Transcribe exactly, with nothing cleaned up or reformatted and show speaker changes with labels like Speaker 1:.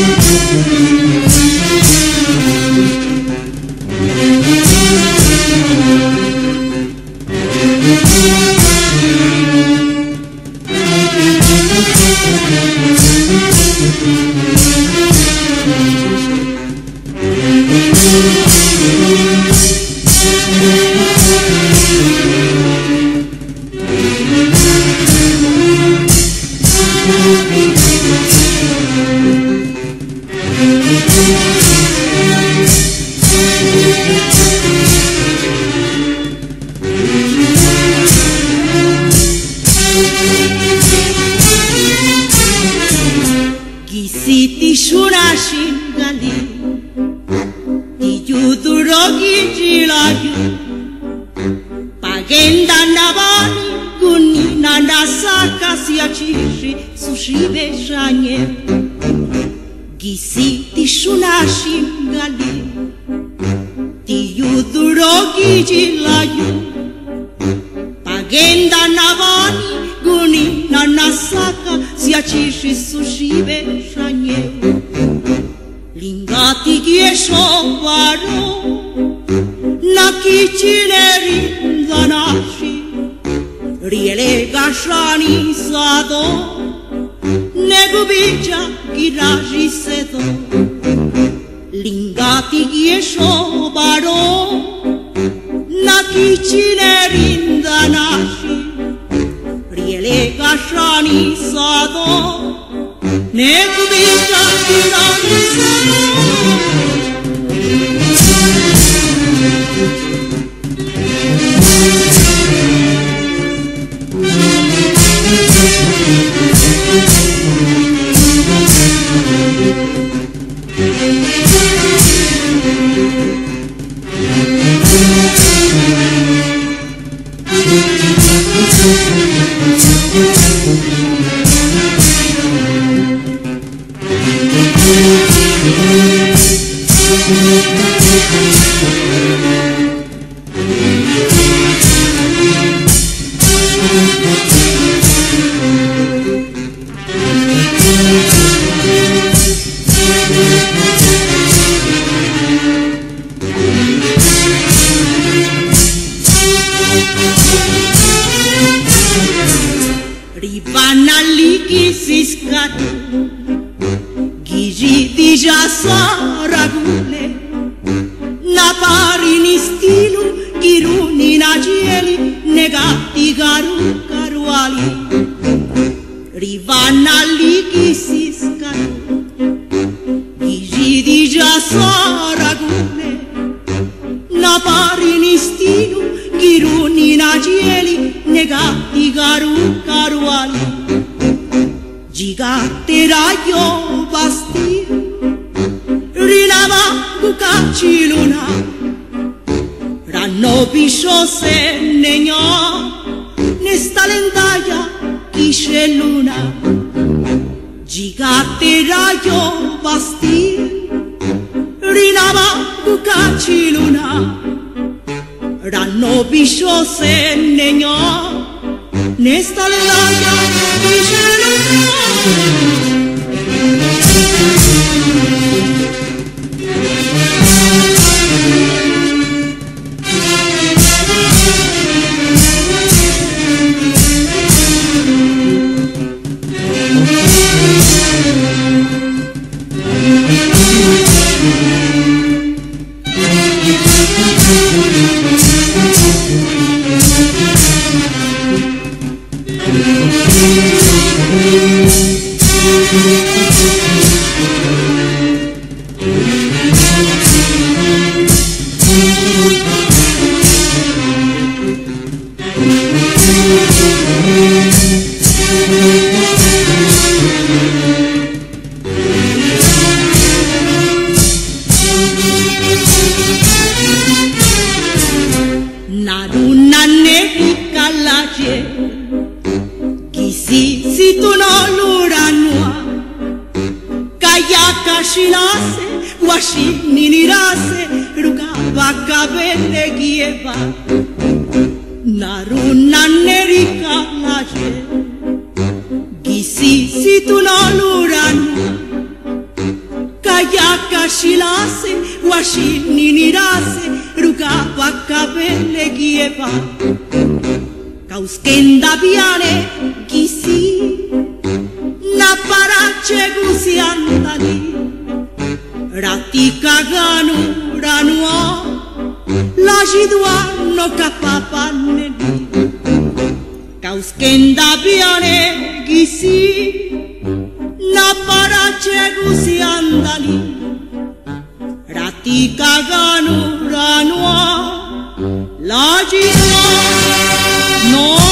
Speaker 1: Gisiti shunashin gali Ti yudurogi jilayu Pagenda navani Kuni nandasaka siachishi Sushibe shanye Gisiti shunashin gali Ti yudurogi jilayu Pagenda navani Kuni nandasaka siachishi Sushibe shanye Lingati kiesho varo Nakichileri danashi Riele gashani sado Negubija giraji sedo Lingati kiesho varo Nakichileri danashi Riele gashani sado Negubija giraji sedo Rivanaliki siskatu Giji dija saragule Naparini stilu Kiruni nagieli Negati garu karuali Rivanaliki siskatu Giji dija saragule Naparini stilu Kiruni nagieli Negati garu karuali Gigate rayo basti Rinava bucaci luna Ranno bisho se negno Nesta lentaia kishe luna Gigate rayo basti Rinava bucaci luna Ranno bisho se negno Nesta lentaia kishe luna Naruna nerica laje Kisi si tu no luranua Kayaka shinase Washi ninirase Rugaba kabele gieva Naruna nerica laje Kisi si tu no luranua yaka shilase washi ninirase ruga bakabele gieba Kauskenda biane gisi na parache gusi andali Ratika ganu ranua la jidua no kapapaneli Kauskenda biane gisi na parache gusi andali Ratika ganu ranua la jidua no